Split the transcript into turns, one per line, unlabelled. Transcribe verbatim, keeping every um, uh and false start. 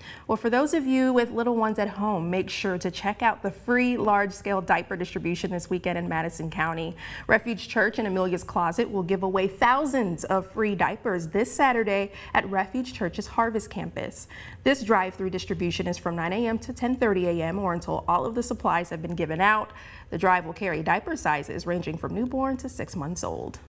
Well, for those of you with little ones at home, make sure to check out the free large-scale diaper distribution this weekend in Madison County. Refuge Church and Amelia's Closet will give away thousands of free diapers this Saturday at Refuge Church's Harvest Campus. This drive-through distribution is from nine A M to ten thirty A M or until all of the supplies have been given out. The drive will carry diaper sizes ranging from newborn to six months old.